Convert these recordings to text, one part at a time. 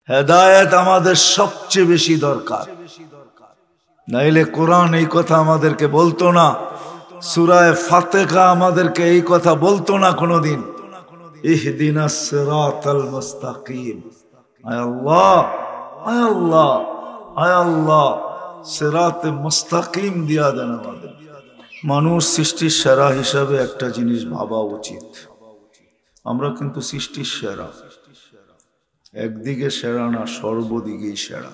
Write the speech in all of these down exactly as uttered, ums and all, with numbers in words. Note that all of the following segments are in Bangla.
হেদায়েত আমাদের সবচেয়ে বেশি দরকার, নাইলে কোরআন এই কথা আমাদেরকে বলতো না, সূরা ফাতিহা আমাদেরকে এই কথা বলতো না কোনোদিন। ইহদিনাস সিরাতাল মুস্তাকিম, আয় আল্লাহ, আয় আল্লাহ, আয় আল্লাহ, সিরাতে মুস্তাকিম দিয়া দেন আমাদের। মানুষ সৃষ্টির সেরা হিসাবে একটা জিনিস ভাবা উচিত, আমরা কিন্তু সৃষ্টির সেরা, একদিকে সেরা না, সর্বদিকেই সেরা।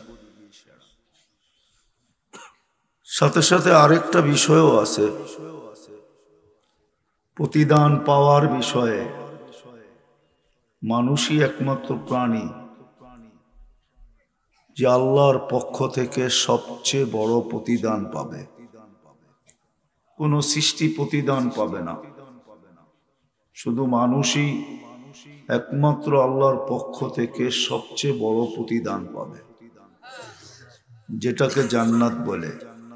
সাথে সাথে আরেকটা বিষয়ও আছে, প্রতিদান পাওয়ার বিষয়ে। মানুষই একমাত্র প্রাণী যে আল্লাহর পক্ষ থেকে সবচেয়ে বড় প্রতিদান পাবে। কোন সৃষ্টি প্রতিদান পাবে না, শুধু মানুষই একমাত্র আল্লাহর পক্ষ থেকে সবচেয়ে বড় প্রতিদান পাবে, যেটাকে জান্নাত বলে।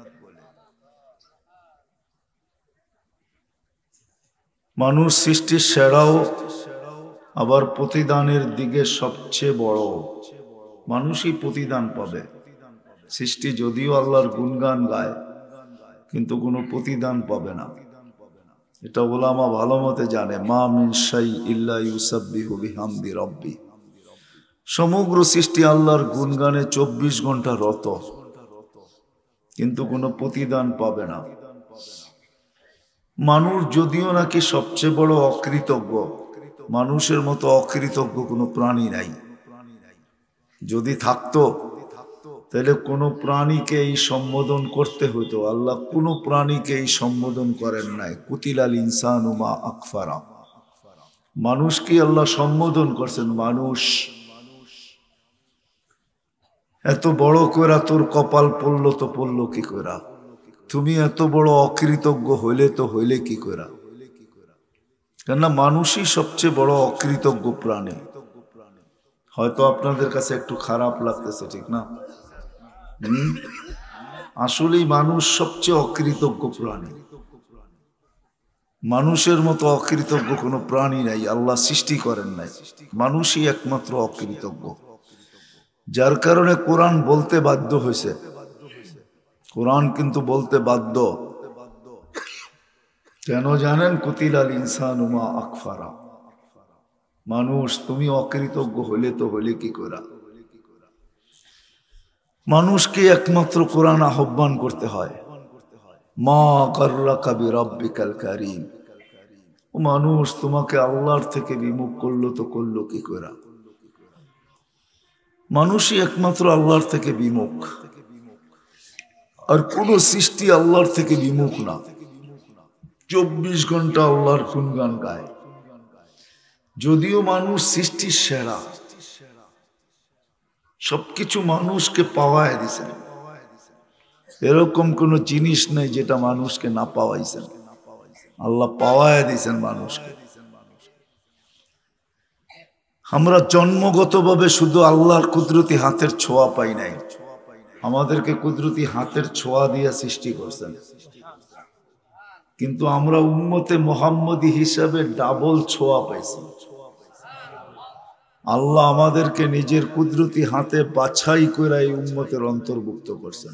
মানুষ সৃষ্টির সেরাও, আবার প্রতিদানের দিকে সবচেয়ে বড়। মানুষই প্রতিদান পাবে। সৃষ্টি যদিও আল্লাহর গুণগান গায়, কিন্তু কোনো প্রতিদান পাবে না। এটা ওলামা ভালো মতে জানে। মা মিন শাই ইল্লা ইউসাব্বিহু বিহামদি রাব্বি। সমগ্র সৃষ্টি আল্লাহর গুণগানে চব্বিশ ঘন্টা রত, কিন্তু কোনো প্রতিদান পাবে না। মানুষ যদিও নাকি সবচেয়ে বড় অকৃতজ্ঞ, মানুষের মতো অকৃতজ্ঞ কোনো প্রাণী নাই। যদি থাকতো তাহলে কোনো প্রাণীকে এই সম্বোধন করতে হতো। আল্লাহ কোনো প্রাণীকে এই সম্বোধন করেন নাই। কুতিলাল ইনসানু মা আকফারা। মানুষকে আল্লাহ সম্বোধন করছেন, মানুষ এত বড় কইরা তোর কপাল পড়লো তো পড়লো কি কইরা, তুমি এত বড় অকৃতজ্ঞ হইলে তো হইলে কি কইরা। কেননা মানুষই সবচেয়ে বড় অকৃতজ্ঞ প্রাণী। হয়তো আপনাদের কাছে একটু খারাপ লাগতেছে, ঠিক না? হম আসলেই মানুষ সবচেয়ে অকৃতজ্ঞ প্রাণী। মানুষের মতো অকৃতজ্ঞ কোনো প্রাণী নাই, আল্লাহ সৃষ্টি করেন নাই। মানুষই একমাত্র অকৃতজ্ঞ, যার কারণে কোরআন বলতে বাধ্য হয়েছে। কোরআন কিন্তু বলতে বাধ্য কেন জানেন? কুতিলাল ইনসানু মা আকফারা। মানুষ তুমি অকৃতজ্ঞ হইলে তো হইলে কি করা। মানুষকে একমাত্র কোরআন আহ্বান করতে হয়, মা গাররাকা বিরাব্বিকাল কারীম। ও মানুষ, তোমাকে আল্লাহর থেকে বিমুখ করলো তো করলো কি করা। মানুষই একমাত্র আল্লাহর থেকে বিমুখ, আর কোন সৃষ্টি আল্লাহর থেকে বিমুখ না। চব্বিশ ঘন্টা আল্লাহর গুণগান গায়। যদিও মানুষ সৃষ্টির সেরা, সবকিছু মানুষকে পাওয়ায় দিছেন, এরকম কোন জিনিস নেই যেটা মানুষকে না পাওয়াইছেন। আল্লাহ পাওয়ায় দিছেন মানুষকে। আমরা জন্মগতভাবে শুধু আল্লাহর কুদরতি হাতের ছোঁয়া পাই নাই, আমাদেরকে কুদরতি হাতের ছোঁয়া দিয়ে সৃষ্টি করছেন। কিন্তু আমরা উম্মতে মুহাম্মদী হিসাবে ডাবল ছোঁয়া পাইছি। আল্লাহ আমাদেরকে নিজের কুদরতি হাতে বাছাই করে এই উম্মতের অন্তর্ভুক্ত করছেন।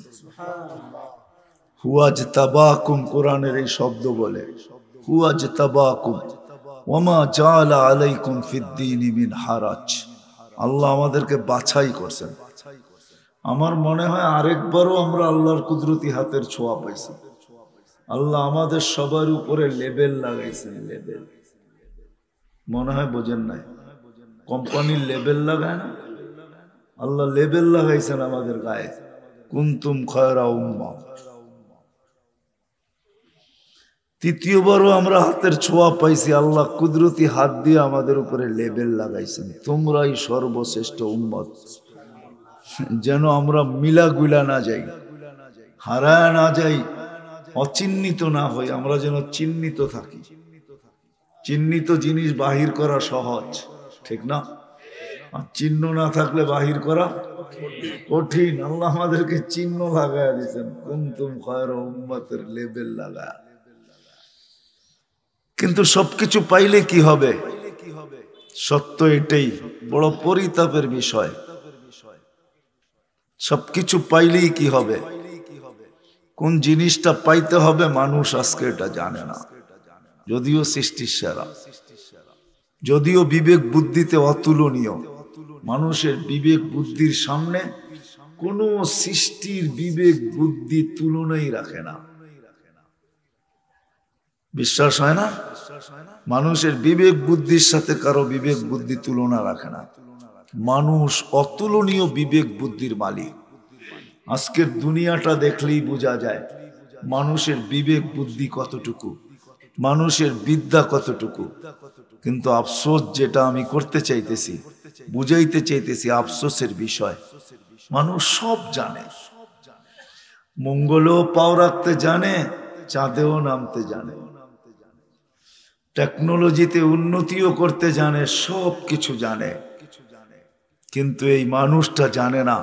হুয়াজতাবাকুম, কোরআনের এই শব্দ বলে, হুয়াজতাবাকুম ওয়ামা জাআলা আলাইকুম ফিদ্দীনি মিন হারাজ। আল্লাহ আমাদেরকে বাছাই করছেন। আমার মনে হয় আরেকবারও আমরা আল্লাহর কুদরতি হাতের ছোঁয়া পাইছি। আল্লাহ আমাদের সবার উপরে লেবেল লাগাইছেন। লেবেল মনে হয় বোঝেন নাই, কোম্পানির লেবেল লাগায় না, আল্লাহ লেবেল লাগাইছেন আমাদের গায়ে, কুনতুম খায়রা উম্মাহ। তৃতীয়বারও আমরা হাতের ছোঁয়া পাইছি, আল্লাহ কুদরতি হাত দিয়ে আমাদের উপরে লেবেল লাগাইছেন, তোমরাই সর্বশ্রেষ্ঠ উম্মত। যেন আমরা মিলা গুলা না যাই, হারায় না যাই, অচিহ্নিত না হই, আমরা যেন চিহ্নিত থাকি। চিহ্নিত জিনিস বাহির করা সহজ, ঠিক না? আর চিহ্ন না থাকলে বাহির করা কঠিন। আল্লাহ আমাদেরকে চিহ্ন লাগায় দিয়েছেন, কুনতুম খায়রা উম্মাতের লেবেল লাগায়। কিন্তু সবকিছু পাইলে কি হবে? সত্য এটাই, বড় পরিতাপের বিষয়। সবকিছু পাইলেই কি হবে? কোন জিনিসটা পাইতে হবে মানুষ আজকে এটা জানে না। যদিও সৃষ্টির সেরা, যদিও বিবেক বুদ্ধিতে অতুলনীয়, মানুষের বিবেক বুদ্ধির সামনে কোন সৃষ্টির বিবেক বুদ্ধি তুলনাই রাখে না। বিশ্বাস হয় না? মানুষের বিবেক বুদ্ধির সাথে কারো বিবেক বুদ্ধি তুলনা রাখে না। মানুষ অতুলনীয় বিবেক বুদ্ধির মালিক। আজকের দুনিয়াটা দেখলেই বোঝা যায় মানুষের বিবেক বুদ্ধি কতটুকু, মানুষের বিদ্যা কতটুকু। কিন্তু আফসোস যেটা আমি করতে চাইতেছি, বুঝাইতে চাইতেছি, আফসোসের বিষয় মানুষ সব জানে, মঙ্গলেও পাও রাখতে জানে, চাঁদেও নামতে জানে, টেকনোলজিতে উন্নতিও করতে জানে, সব কিছু জানে, কিন্তু এই মানুষটা জানে না,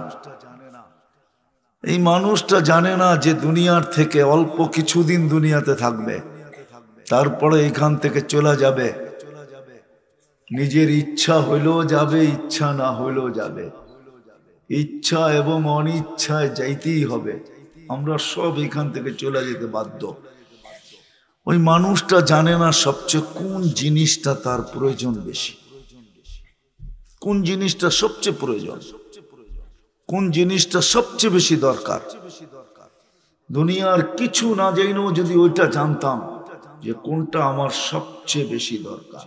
এই মানুষটা জানে না যে দুনিয়ার থেকে অল্প কিছুদিন দুনিয়াতে থাকবে, তারপরে এখান থেকে চলে যাবে। নিজের ইচ্ছা হইলেও যাবে, ইচ্ছা না হইলেও যাবে, ইচ্ছা এবং অনিচ্ছায় যাইতেই হবে। আমরা সব এখান থেকে চলে যেতে বাধ্য। ওই মানুষটা জানে না সবচেয়ে কোন জিনিসটা তার প্রয়োজন বেশি, কোন জিনিসটা সবচেয়ে প্রয়োজন, কোন জিনিসটা সবচেয়ে বেশি দরকার। দুনিয়ার কিছু না জানিও যদি ওইটা জানতাম যে কোনটা আমার সবচেয়ে বেশি দরকার।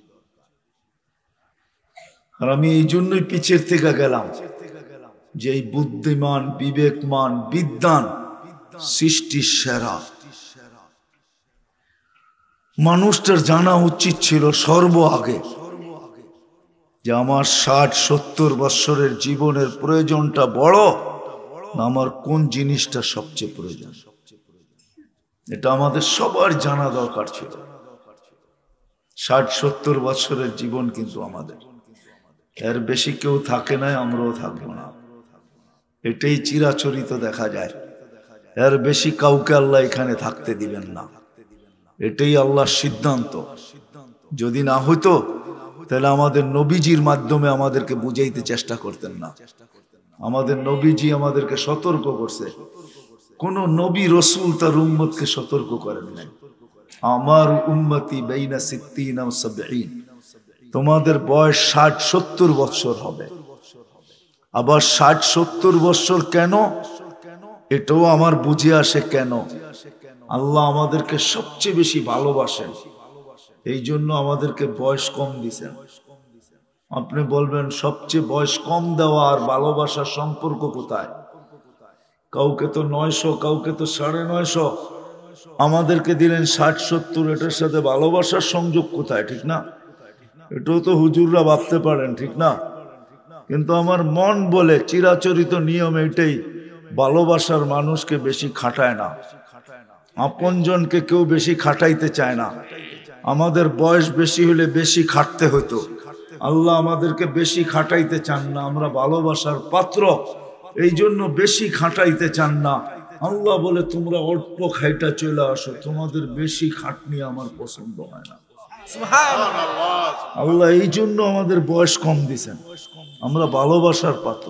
আর আমি এই জন্যই পিছের থেকে গেলাম যে এই বুদ্ধিমান, বিবেকমান, বিদ্বান, সৃষ্টির সেরা মানুষটার জানা উচিত ছিল সর্ব আগে যে আমার ষাট সত্তর বৎসরের জীবনের প্রয়োজনটা বড় না আমার কোন জিনিসটা সবচেয়ে প্রয়োজন। এটা আমাদের সবার জানা দরকার ছিল। ষাট সত্তর বৎসরের জীবন কিন্তু আমাদের, এর বেশি কেউ থাকে না, আমরাও থাকবো না, এটাই চিরাচরিত দেখা যায়। এর বেশি কাউকে আল্লাহ এখানে থাকতে দিবেন না, এটাই আল্লাহর সিদ্ধান্ত। যদি না হইতো তাহলে আমাদের নবীজির মাধ্যমে আমাদেরকে বুঝাইতে চেষ্টা করতেন না। আমাদের নবীজি আমাদেরকে সতর্ক করছে, কোন নবী রসুল তার উম্মতকে সতর্ক করেন নাই। আমার উম্মতি বাইনা সিত্তিন ওয়া সাবঈন, তোমাদের বয়স ষাট সত্তর বৎসর হবে। আবার ষাট সত্তর বৎসর কেন, এটাও আমার বুঝে আসে কেন। আল্লাহ আমাদেরকে সবচেয়ে বেশি ভালোবাসেন, এই জন্য আমাদেরকে বয়স কম দিছেন। আপনি বলবেন সবচেয়ে বয়স কম দেওয়া আর ভালোবাসার সম্পর্ক কোথায়? কাউকে তো নয়শো, কাউকে তো সাড়ে নয়শো, আমাদেরকে দিলেন ষাট সত্তর, এটার সাথে ভালোবাসার সংযোগ কোথায়? ঠিক না? এটাও তো হুজুররা ভাবতে পারেন, ঠিক না? কিন্তু আমার মন বলে চিরাচরিত নিয়ম এটাই, ভালোবাসার মানুষকে বেশি খাটায় না, আপনজনকে কেউ বেশি খাটাইতে চায় না। আমাদের বয়স বেশি হলে বেশি খাটতে হতো, আল্লাহ আমাদেরকে বেশি খাটাইতে চান না। আমরা ভালোবাসার পাত্র, এই জন্য বেশি খাটাইতে চান না। আল্লাহ বলে তোমরা অল্প খাইটা চলে আসো, তোমাদের বেশি খাটনি আমার পছন্দ হয় না। আল্লাহ এই জন্য আমাদের বয়স কম দিছেন, আমরা ভালোবাসার পাত্র।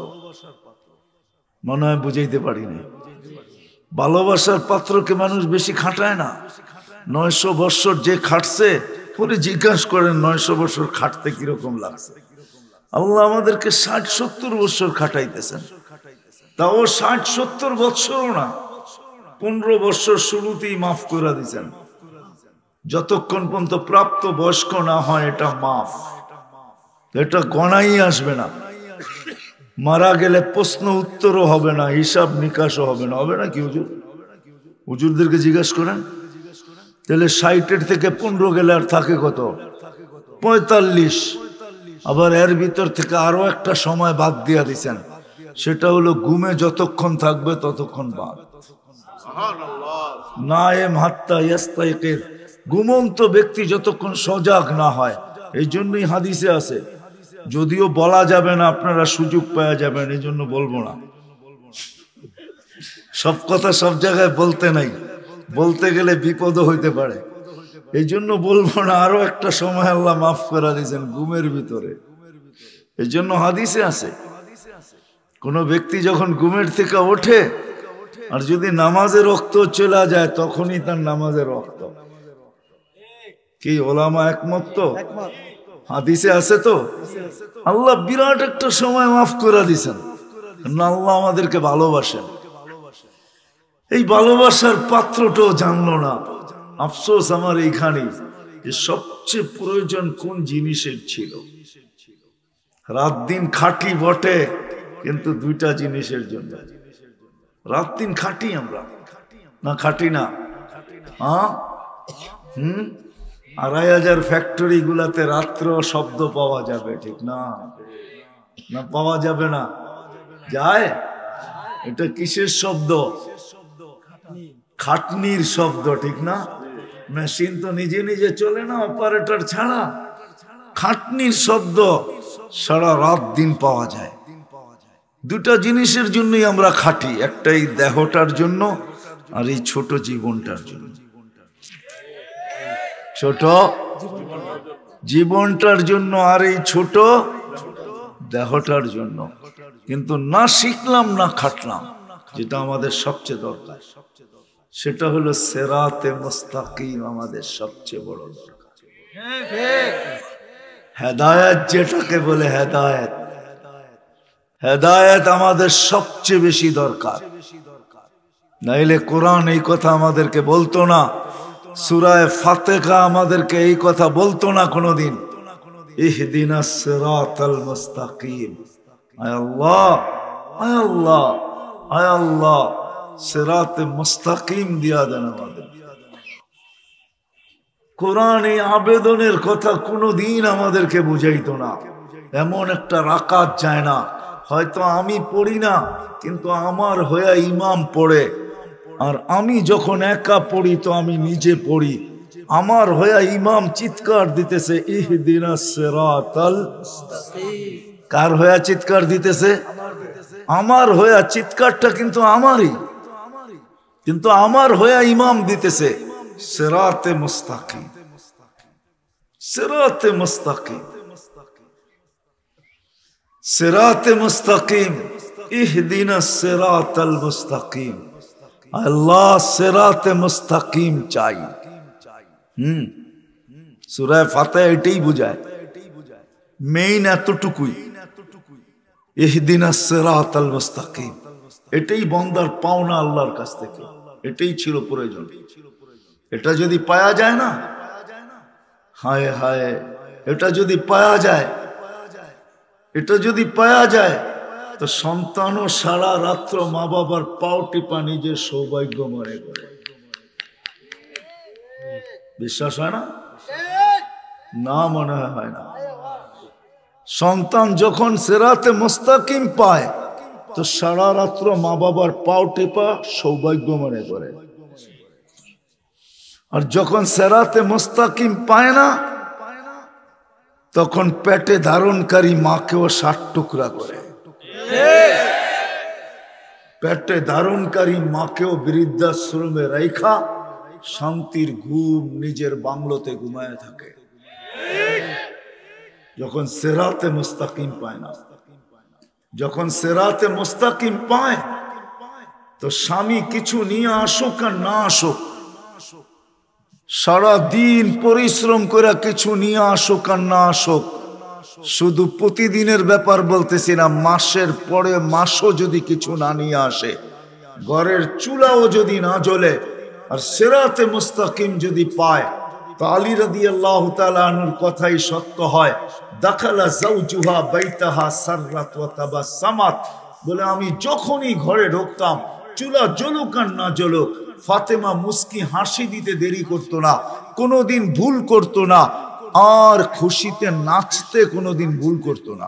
মনে হয় বুঝাইতে পারিনি। ভালোবাসার পাত্রকে মানুষ বেশি খাটায় না। নয়শো বৎসর যে খাটছে, পরে জিজ্ঞাসা করেন নয়শো বৎসর খাটতে কিরকম লাগছে। আল্লাহ আমাদেরকে ষাট সত্তর বৎসর খাটাইতেছেন, তাও ষাট সত্তর বৎসরও না, পনেরো বৎসর শুরুতেই মাফ করে দিচ্ছেন। যতক্ষণ পর্যন্ত প্রাপ্ত বয়স্ক না হয় এটা মাফ, এটা গণাই আসবে না। মারা গেলে প্রশ্ন উত্তরও হবে না, হিসাব নিকাশও হবে না। হবে না কি হুজুর? হুজুরদেরকে জিজ্ঞাসা করেন। তাহলে ষাটের থেকে পনেরো গেলে আর থাকে কত? পঁয়তাল্লিশ। আবার এর ভিতর থেকে আরো একটা সময় বাদ দিয়া দিচ্ছেন, সেটা হলো ঘুমে যতক্ষণ থাকবে ততক্ষণ বাদ। নায়েম হাত্তা ইয়াস্তাইকিজ, ঘুমন্ত ব্যক্তি যতক্ষণ সজাগ না হয়। এই জন্যই হাদিসে আছে, যদিও বলা যাবে না, আপনারা সুযোগ পাওয়া যাবেন, এই জন্য বলবো না। সব কথা সব জায়গায় বলতে নাই, বলতে গেলে বিপদও হইতে পারে, এই জন্য বলবো না। আরো একটা সময় আল্লাহ মাফ করে দিয়েছেন ঘুমের ভিতরে, এই জন্য হাদিসে আছে কোনো ব্যক্তি যখন ঘুমের থেকে ওঠে আর যদি নামাজে রক্ত চলে যায় তখনই তার নামাজে রক্ত। কি ওলামা একমত? তো হাদিসে আছে তো। আল্লাহ বিরাট একটা সময় মাফ করে দিছেন, আল্লাহ আমাদেরকে ভালোবাসেন। এই ভালোবাসার পাত্রটাও জানলো না। আফসোস আমার এইখানে যে সবচেয়ে প্রয়োজন কোন জিনিসের ছিল। রাত দিন খাটি বটে, কিন্তু দুইটা জিনিসের জন্য। রাত দিন খাটি আমরা না, খাটি না? হ্যাঁ, হম আড়াই হাজার ফ্যাক্টরি গুলাতে রাত্র শব্দ পাওয়া যাবে, ঠিক না? না পাওয়া যাবে না? যায়। এটা কিসের শব্দ? খাটনির শব্দ, ঠিক না? মেশিন তো নিজে নিজে চলে না অপারেটর ছাড়া। খাটনির শব্দ সারা রাত দিন পাওয়া যায়। দুটা জিনিসের জন্যই আমরা খাটি, একটা এই দেহটার জন্য আর এই ছোট জীবনটার জন্য। ছোট জীবনটার জন্য আর এই ছোট দেহটার জন্য। কিন্তু না শিখলাম না খাটলাম, যেটা আমাদের সবচেয়ে দরকার সেটা হলো সিরাতে মুস্তাকিম। আমাদের সবচেয়ে বড় দরকার হেদায়েত, যেটাকে বলে হেদায়েত। হেদায়েত আমাদের সবচেয়ে বেশি দরকার। নাইলে কোরআন এই কথা আমাদেরকে বলতো না, সূরা ফাতিহা আমাদেরকে এই কথা বলতো না কোনোদিন, ইহদিনাস সিরাতাল মুস্তাকিম। আয় আল্লাহ, আয় আল্লাহ, আয় আল্লাহ, সিরাতে মুস্তাকিম দিয়া দেন আমাদের। কোরআন এই আবেদনের কথা কোনোদিন আমাদেরকে বুঝাইতো না। এমন একটা রাকাত যায় না, হয়তো আমি পড়ি না কিন্তু আমার হয়ে ইমাম পড়ে, আর আমি যখন একা পড়ি তো আমি নিজে পড়ি, আমার হয়ে ইমাম চিৎকার দিতেছে ইহদিনাস সিরাতাল মুস্তাকিম। কার হয়ে চিৎকার দিতেছে? আমার হয়ে। চিৎকারটা কিন্তু আমারই, কিন্তু আমার হয়ে ইমাম দিতেছে সিরাতে মুস্তাকিম, সিরাতে মুস্তাকিম, সিরাতে মুস্তাকিম, ইহদিনাস সিরাতাল মুস্তাকিম। আল্লাহ সিরাতে মুস্তাকিম চাই। হুম সূরা ফাতিহা এটাই বুঝায়, মেইন এতটুকুই, ইহদিনাস সিরাতাল মুস্তাকিম। এটাই বান্দার পাওনা আল্লাহর কাছ থেকে, এটাই ছিল প্রয়োজন। এটা যদি পাওয়া যায় না, হায় হায়, এটা যদি পাওয়া যায়, এটা যদি পাওয়া যায় তো সন্তানও সারা রাত্র মা বাবার পাও টিপা নিজের সৌভাগ্য মনে করে। বিশ্বাস হয় না? না, মনে হয় না। সন্তান যখন সিরাতে মুস্তাকিম পায় তো সারা রাত্র মা বাবার পাও টিপা সৌভাগ্য মনে করে। আর যখন সিরাতে মুস্তাকিম পায় না তখন পেটে ধারণকারী মাকেও ষাট টুকরা করে। পেটে ধারণকারী মাকেও বৃদ্ধাশ্রমে রাইখা শান্তির ঘুম নিজের বাংলোতে ঘুমায় থাকে, যখন সিরাতে মুস্তাকিম পায় না। যখন সিরাতে মুস্তাকিম পায় তো স্বামী কিছু নিয়ে আসুক আর না আসুক, সারা দিন পরিশ্রম করে কিছু নিয়ে আসুক আর না আসুক, শুধু প্রতিদিনের ব্যাপার বলতেছি না, মাসের পরে মাসও যদি কিছু না নিয়ে আসে, ঘরের চুলাও যদি না জ্বলে, আর সিরাতে মুস্তাকিম যদি পায় তো আলী রাদিয়াল্লাহু তাআলা আনহুর কথাই সত্য হয়, দাখালা যাওজুহা বাইতাহা সাররাত ওয়া তাবাসসামাত। বলে আমি যখনই ঘরে ঢুকতাম, চুলা জ্বলুক আর না জ্বলুক, ফাতেমা মুস্কি হাসি দিতে দেরি করতো না, কোনোদিন ভুল করতো না, আর খুশিতে নাচতে কোনোদিন ভুল করতো না।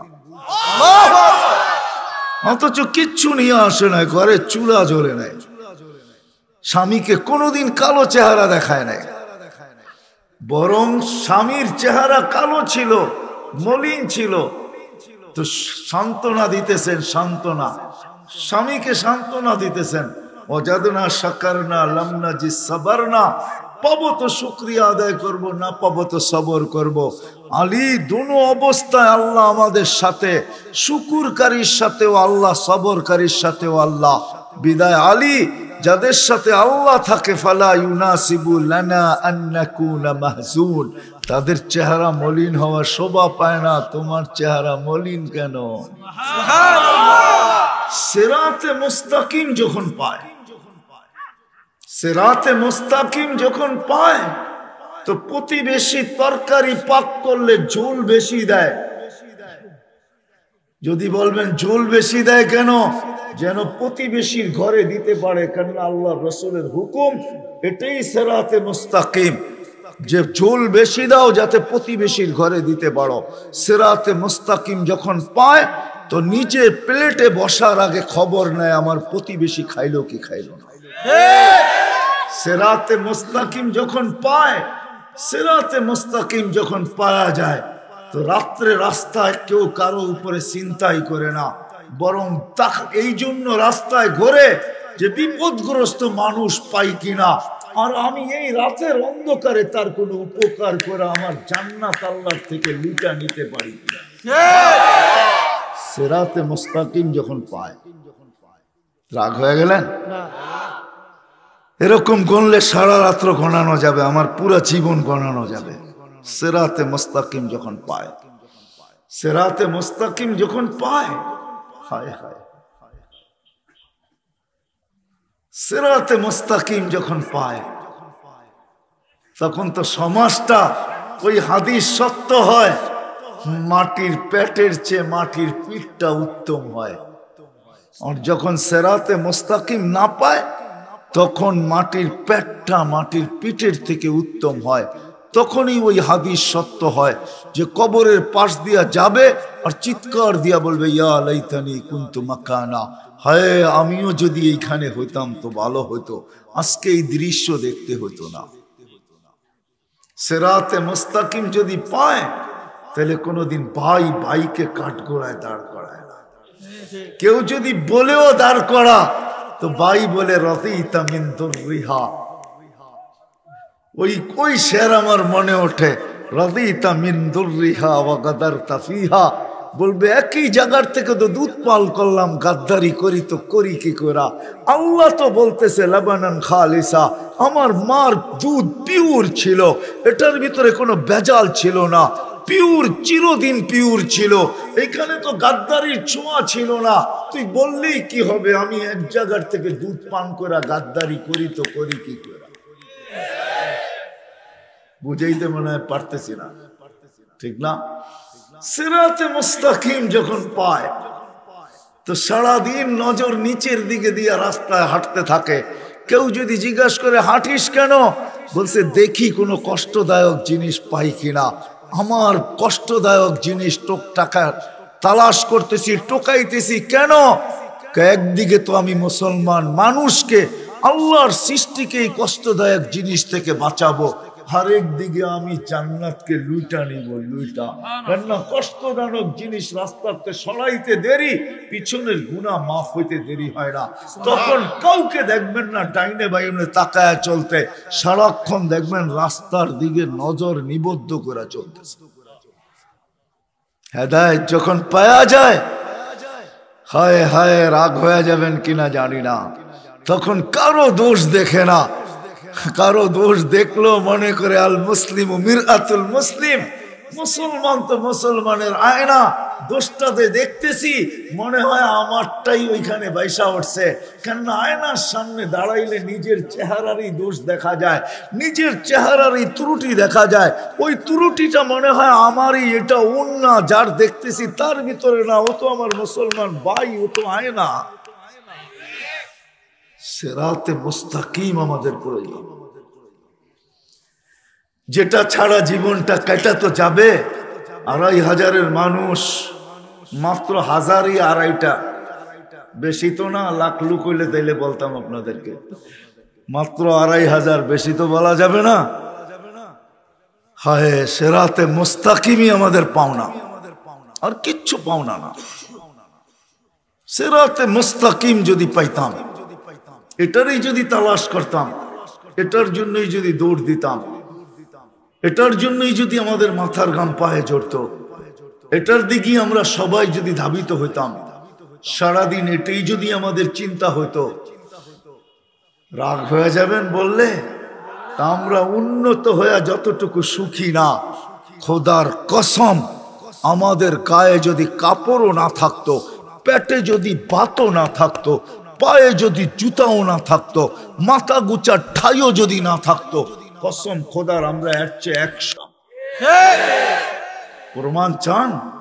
অথচ কিচ্ছু নিয়ে আসে নাই, ঘরে চুলা জ্বলে নাই, স্বামীকে কোনোদিন কালো চেহারা দেখায় নাই, বরং স্বামীর চেহারা কালো ছিল, মলিন ছিল, তো সান্ত্বনা দিতেছেন, সান্ত্বনা, স্বামীকে সান্ত্বনা দিতেছেন, ওয়াজাদনা শাকারনা লাম নাজি সাবারনা, পাবো তো শুকরিয়া আদায় করব, না পাবো তো সবর করব। আলী দুনো অবস্থায় আল্লাহ আমাদের সাথে, শুকুরকারীর সাথেও আল্লাহ, সবরকারীর সাথেও আল্লাহ। বিদায় আলী যাদের সাথে আল্লাহ থাকে, ফালা ইউনাসিবু লানা আন নাকুনা মাহজুন, তাদের চেহারা মলিন হওয়ার শোভা পায় না। তোমার চেহারা মলিন কেন? সিরাতে মুস্তাকিম যখন পায়, সিরাতে মুস্তাকিম যখন পায়, তো প্রতিবেশী তরকারি পাক করলে ঝোল বেশি দেয়। যদি বলবেন ঝোল বেশি দেয় কেন? যেন প্রতিবেশীর ঘরে দিতে পারে, কেন আল্লাহ রসুলের হুকুম, এটাই সিরাতে মুস্তাকিম, যে ঝোল বেশি দাও যাতে প্রতিবেশীর ঘরে দিতে পারো। সিরাতে মুস্তাকিম যখন পায় তো নিচে প্লেটে বসার আগে খবর নেয় আমার প্রতিবেশী খাইলো কি খাইলো না। সিরাতে মুস্তাকিম যখন পায়, সিরাতে মুস্তাকিম যখন পাওয়া যায়, তো রাত্রে রাস্তায় কেউ কারো উপরে চিন্তাই করে না, বরং তা এই জন্য রাস্তায় ঘোরে যে বিপদগ্রস্ত মানুষ পাই কিনা, আর আমি এই রাতের অন্ধকারে তার কোনো উপকার করে আমার জান্নাত আল্লাহর থেকে লুটা নিতে পারি কিনা। সিরাতে মুস্তাকিম যখন পায়, রাগ হয়ে গেলেন? এরকম গণলে সারা রাত্র গণানো যাবে, আমার পুরো জীবন গণানো যাবে। সিরাতে মুস্তাকিম যখন পায়, সিরাতে মুস্তাকিম যখন পায়, হায় হায়, সিরাতে মুস্তাকিম যখন পায়, তখন তো সমাজটা ওই হাদিস সত্য হয়, মাটির পেটের চেয়ে মাটির পিঠটা উত্তম হয়। আর যখন সিরাতে মুস্তাকিম না পায়, তখন মাটির পেটটা মাটির পিঠের থেকে উত্তম হয়। তখনই ওই হাদিস সত্য হয় যে কবরের পাশ দিয়া যাবে আর চিৎকার দিয়া বলবে, ইয়া লাইতানি কুনতু মাকানা, হায় আমিও যদি এইখানে হইতাম তো ভালো হতো, আজকে এই দৃশ্য দেখতে হতো না। সিরাতে মুস্তাকিম যদি পায়, তাহলে কোনোদিন ভাই ভাইকে কাঠগোড়ায় দাঁড় করায় না। কেউ যদি বলেও দাঁড় করা, তো ভাই বলে রাদিতা মিন দুররিহা, ওই ওই শের আমার মনে ওঠে, রাদিতা মিন দুররিহা ওয়া গাদারতা ফিহা, বলবে একই জায়গার থেকে তো দুধ পাল করলাম, গাদ্দারি করি তো করি কি করা। আল্লাহ তো বলতেছে লাবানান খালিসা, আমার মার দুধ পিওর ছিল, এটার ভিতরে কোনো ভেজাল ছিল না, পিওর, চিরদিন পিওর ছিল, এখানে তো গাদ্দারির ছোঁয়া ছিল না। তুই বললেই কি হবে, আমি এক জায়গার থেকে দুধ পান করা গাদ্দারি করি তো করি কি করা। বুঝাইতে মনে হয় পারতেছি না, ঠিক না? সিরাতে মুস্তাকিম যখন পায়, তো সারাদিন নজর নিচের দিকে দিয়ে রাস্তায় হাঁটতে থাকে। কেউ যদি জিজ্ঞাসা করে হাঁটিস কেন, বলছে দেখি কোনো কষ্টদায়ক জিনিস পাই কিনা। আমার কষ্টদায়ক জিনিস টোক টাকা তালাশ করতেছি, টোকাইতেছি কেন? একদিকে তো আমি মুসলমান, মানুষকে, আল্লাহর সৃষ্টিকে এই কষ্টদায়ক জিনিস থেকে বাঁচাবো, আরেক দিকে আমি জান্নাতকে লুইটা নিব, লুইটা। কেননা কষ্টদায়ক জিনিস রাস্তাতে সরাইতে দেরি, পিছনের গুনাহ মাফ হইতে দেরি হয় না। তখন কাউকে দেখবেন না ডাইনে বাইনে তাকায় চলতে, সারাক্ষণ দেখবেন রাস্তার দিকে নজর নিবদ্ধ করে চলতেছে। হেদায়েত যখন পাওয়া যায়, হায় হায় রাগ হয়ে যাবেন কিনা জানি না, তখন কারো দোষ দেখে না, কারো দোষ দেখলো মনে করে আল মুসলিম মিরআতুল মুসলিম, মুসলমান তো মুসলমানের আয়না, দোষটাতে দেখতেছি মনে হয় আমারটাই ওইখানে বাইসা উঠছে। কেননা আয়নার সামনে দাঁড়াইলে নিজের চেহারারই দোষ দেখা যায়, নিজের চেহারারই ত্রুটি দেখা যায়, ওই ত্রুটিটা মনে হয় আমারই, এটা অন্য যার দেখতেছি তার ভিতরে না, ও তো আমার মুসলমান ভাই, ও তো আয়না। সিরাতে মুস্তাকিম আমাদের প্রয়োজন, যেটা ছাড়া জীবনটা কেটে তো যাবে। আড়াই হাজারের মানুষ, মাত্র হাজারই আড়াইটা, বেশি তো না, লাখ লুক হইলে তাইলে বলতাম আপনাদেরকে, মাত্র আড়াই হাজার, বেশি তো বলা যাবে না। হায়, সিরাতে মুস্তাকিমই আমাদের পাওনা, আর কিচ্ছু পাওনা না। সিরাতে মুস্তাকিম যদি পাইতাম, এটারই যদি তালাশ করতাম, এটার জন্যই যদি দৌড় দিতাম, এটার জন্যই যদি আমাদের মাথার ঘাম পায়ে জড়ত, এটার দিকে আমরা সবাই যদি ধাবিত হইতাম, সারাদিন এটাই যদি আমাদের চিন্তা হইতো, রাগ হয়ে যাবেন বললে? তা আমরা উন্নত হয়ে যতটুকু সুখী না, খোদার কসম আমাদের গায়ে যদি কাপড়ও না থাকতো, পেটে যদি ভাতও না থাকতো, পায়ে যদি জুতাও না থাকতো, মাথা গুচার ঠাইও যদি না থাকতো, কসম খোদার আমরা এর চেয়ে একশো। প্রমাণ চান?